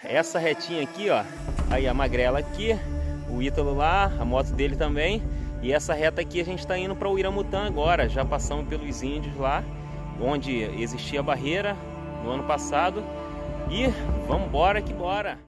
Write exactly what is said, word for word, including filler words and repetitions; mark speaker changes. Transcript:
Speaker 1: essa retinha aqui, ó. Aí a Magrela aqui, o Ítalo lá, a moto dele também. E essa reta aqui a gente está indo para o Iramutã agora. Já passamos pelos índios lá, onde existia a barreira no ano passado. E vamos embora que bora!